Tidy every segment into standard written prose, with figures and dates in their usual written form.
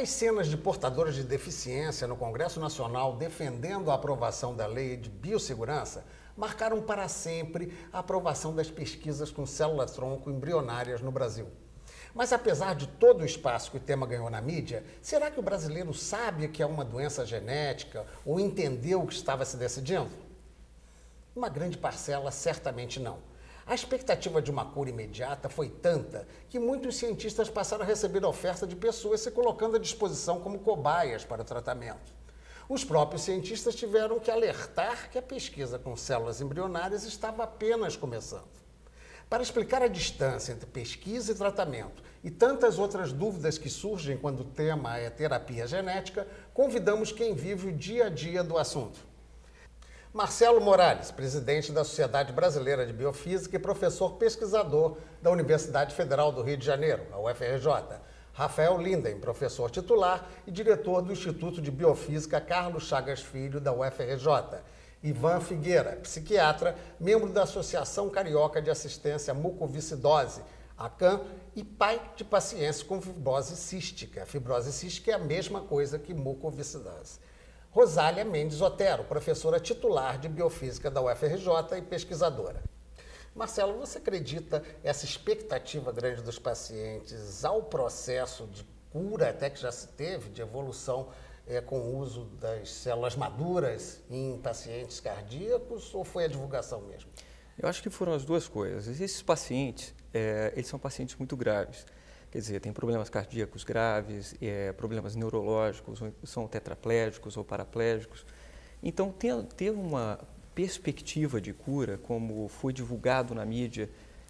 As cenas de portadores de deficiência no Congresso Nacional defendendo a aprovação da Lei de Biossegurança marcaram para sempre a aprovação das pesquisas com células-tronco embrionárias no Brasil. Mas apesar de todo o espaço que o tema ganhou na mídia, será que o brasileiro sabe que é uma doença genética ou entendeu o que estava se decidindo? Uma grande parcela certamente não. A expectativa de uma cura imediata foi tanta que muitos cientistas passaram a receber a oferta de pessoas se colocando à disposição como cobaias para o tratamento. Os próprios cientistas tiveram que alertar que a pesquisa com células embrionárias estava apenas começando. Para explicar a distância entre pesquisa e tratamento e tantas outras dúvidas que surgem quando o tema é terapia genética, convidamos quem vive o dia a dia do assunto. Marcelo Morales, presidente da Sociedade Brasileira de Biofísica e professor pesquisador da Universidade Federal do Rio de Janeiro, a UFRJ. Rafael Linden, professor titular e diretor do Instituto de Biofísica Carlos Chagas Filho, da UFRJ. Ivan Figueira, psiquiatra, membro da Associação Carioca de Assistência à Mucoviscidose, ACAM, e pai de pacientes com fibrose cística. A fibrose cística é a mesma coisa que mucoviscidose. Rosália Mendes Otero, professora titular de Biofísica da UFRJ e pesquisadora. Marcelo, você acredita essa expectativa grande dos pacientes ao processo de cura, até que já se teve, de evolução com o uso das células maduras em pacientes cardíacos, ou foi a divulgação mesmo? Eu acho que foram as duas coisas. Esses pacientes, eles são pacientes muito graves. Quer dizer, tem problemas cardíacos graves, problemas neurológicos, são tetraplégicos ou paraplégicos. Então, ter uma perspectiva de cura, como foi divulgado na mídia,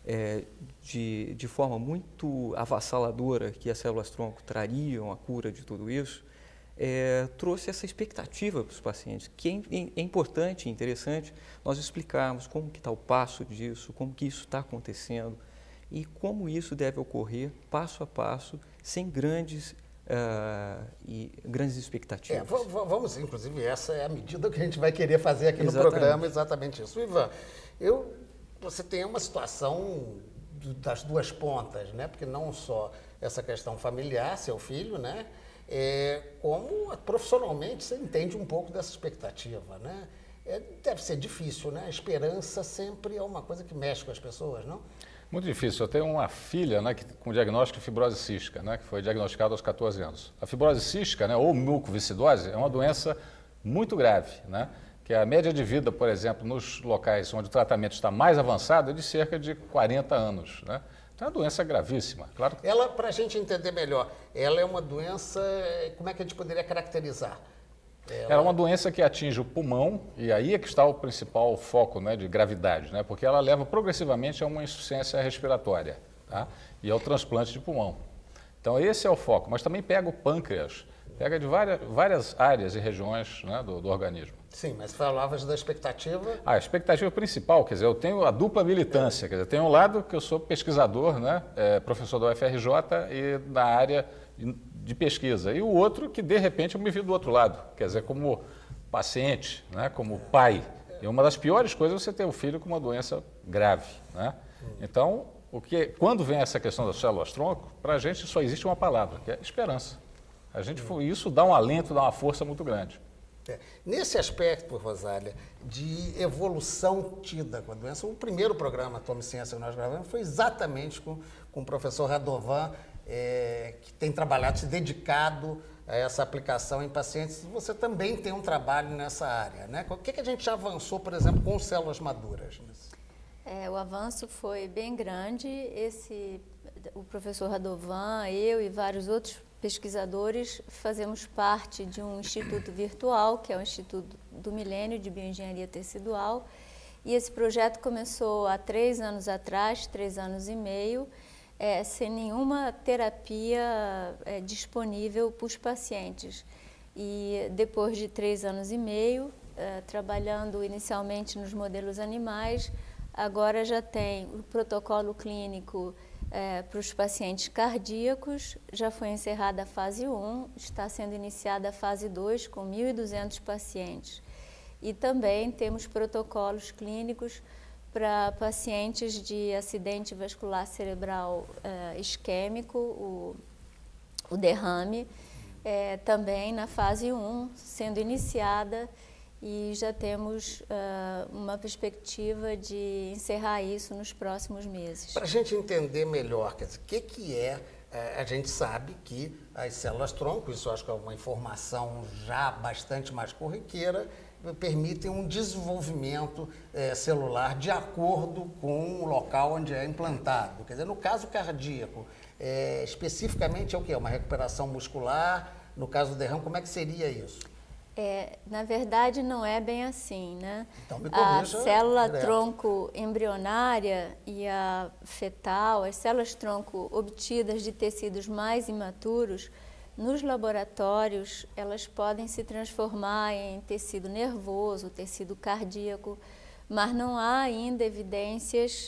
de forma muito avassaladora, que as células-tronco trariam a cura de tudo isso, trouxe essa expectativa para os pacientes, que é importante e interessante nós explicarmos como que está o passo disso, como que isso está acontecendo, e como isso deve ocorrer passo a passo, sem grandes expectativas. Vamos, inclusive, essa é a medida que a gente vai querer fazer aqui no programa, exatamente isso. Ivan, você tem uma situação das duas pontas, né? Porque não só essa questão familiar, seu filho, né? Como profissionalmente você entende um pouco dessa expectativa, né? Deve ser difícil, né? A esperança sempre é uma coisa que mexe com as pessoas, não? Muito difícil. Eu tenho uma filha, né, com diagnóstico de fibrose cística, né, que foi diagnosticada aos 14 anos. A fibrose cística, né, ou mucoviscidose, é uma doença muito grave, né, que a média de vida, por exemplo, nos locais onde o tratamento está mais avançado é de cerca de 40 anos. Né? Então é uma doença gravíssima. Claro que... Ela, para a gente entender melhor, ela é uma doença, como é que a gente poderia caracterizar? Ela é uma doença que atinge o pulmão, e aí é que está o principal foco, né, de gravidade, né, porque ela leva progressivamente a uma insuficiência respiratória, tá, e ao transplante de pulmão. Então esse é o foco, mas também pega o pâncreas, pega de várias áreas e regiões, né, do organismo. Sim, mas falavas da expectativa... A expectativa principal, quer dizer, eu tenho a dupla militância, quer dizer, tem um lado que eu sou pesquisador, né, professor da UFRJ e da área de pesquisa, e o outro que, de repente, eu me vi do outro lado, quer dizer, como paciente, né, como pai. E uma das piores coisas é você ter um filho com uma doença grave. Né? Então, quando vem essa questão das células-tronco, para a gente só existe uma palavra, que é esperança. Isso dá um alento, dá uma força muito grande. Nesse aspecto, Rosália, de evolução tida com a doença, o primeiro programa Tome Ciência que nós gravamos foi exatamente com o professor Radovan, que tem trabalhado, se dedicado a essa aplicação em pacientes. Você também tem um trabalho nessa área, né? O que a gente já avançou, por exemplo, com células maduras? O avanço foi bem grande. O professor Radovan, eu e vários outros pesquisadores fazemos parte de um instituto virtual, que é o Instituto do Milênio de Bioengenharia Tecidual, e esse projeto começou há 3 anos atrás, 3 anos e meio, sem nenhuma terapia disponível para os pacientes. E depois de 3 anos e meio, trabalhando inicialmente nos modelos animais, agora já tem o protocolo clínico para os pacientes cardíacos, já foi encerrada a fase 1, está sendo iniciada a fase 2 com 1.200 pacientes. E também temos protocolos clínicos para pacientes de acidente vascular cerebral isquêmico, o derrame, também na fase 1, sendo iniciada, e já temos uma perspectiva de encerrar isso nos próximos meses. Para a gente entender melhor, quer dizer, o que é, a gente sabe que as células-tronco, isso eu acho que é uma informação já bastante mais corriqueira, permitem um desenvolvimento celular de acordo com o local onde é implantado. Quer dizer, no caso cardíaco, especificamente é o quê? Uma recuperação muscular? No caso do derrame, como é que seria isso? Na verdade, não é bem assim, né? Então, me corrija a célula direto. tronco embrionária e a fetal, as células tronco obtidas de tecidos mais imaturos, nos laboratórios, elas podem se transformar em tecido nervoso, tecido cardíaco, mas não há ainda evidências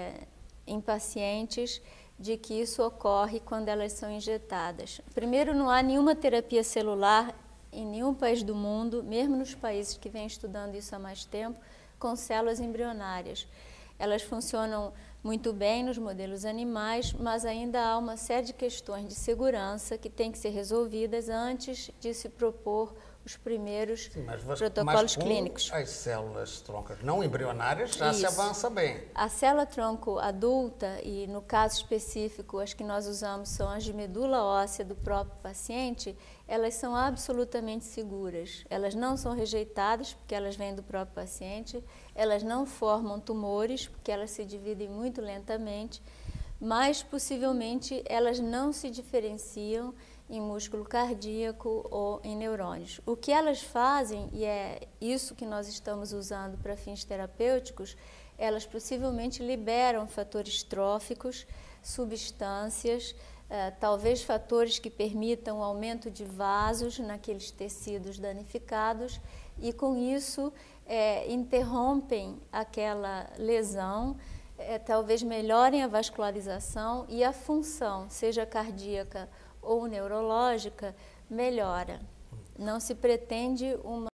em pacientes de que isso ocorre quando elas são injetadas. Primeiro, não há nenhuma terapia celular em nenhum país do mundo, mesmo nos países que vêm estudando isso há mais tempo, com células embrionárias. Elas funcionam muito bem nos modelos animais, mas ainda há uma série de questões de segurança que têm que ser resolvidas antes de se propor os primeiros protocolos clínicos. As células troncas não embrionárias já se avança bem. A célula tronco adulta, e no caso específico as que nós usamos são as de medula óssea do próprio paciente, elas são absolutamente seguras. Elas não são rejeitadas porque elas vêm do próprio paciente, elas não formam tumores porque elas se dividem muito lentamente, mas possivelmente elas não se diferenciam em músculo cardíaco ou em neurônios. O que elas fazem, e é isso que nós estamos usando para fins terapêuticos, elas possivelmente liberam fatores tróficos, substâncias, talvez fatores que permitam o aumento de vasos naqueles tecidos danificados e com isso interrompem aquela lesão, talvez melhorem a vascularização e a função, seja cardíaca ou neurológica, melhora. Não se pretende uma